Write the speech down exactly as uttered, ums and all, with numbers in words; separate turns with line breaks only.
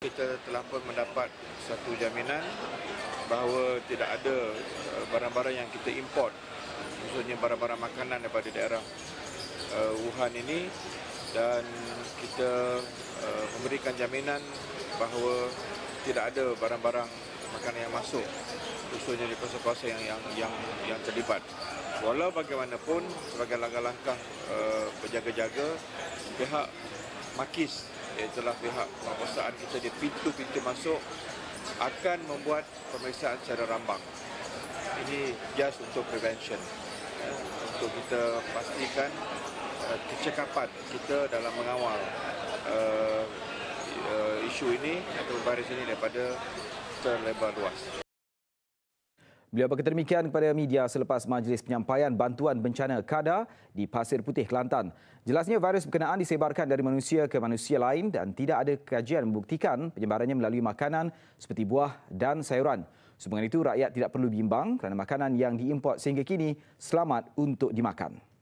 Kita telah pun mendapat satu jaminan bahawa tidak ada barang-barang yang kita import, khususnya barang-barang makanan daripada daerah uh, Wuhan ini, dan kita uh, memberikan jaminan bahawa tidak ada barang-barang makanan yang masuk, khususnya di kawasan-kawasan yang, yang yang yang terlibat. Walau bagaimanapun, sebagai langkah-langkah uh, berjaga-jaga, pihak Makis, iaitulah pihak penguasaan kita di pintu-pintu masuk, akan membuat pemeriksaan secara rambang. Ini just untuk prevention, ya, untuk kita pastikan uh, kecekapan kita dalam mengawal uh, uh, isu ini atau virus ini daripada terlebar luas.
Beliau berkata demikian kepada media selepas majlis penyampaian bantuan bencana Kada di Pasir Putih, Kelantan. Jelasnya virus berkenaan disebarkan dari manusia ke manusia lain dan tidak ada kajian membuktikan penyebarannya melalui makanan seperti buah dan sayuran. Sehubungan itu, rakyat tidak perlu bimbang kerana makanan yang diimport sehingga kini selamat untuk dimakan.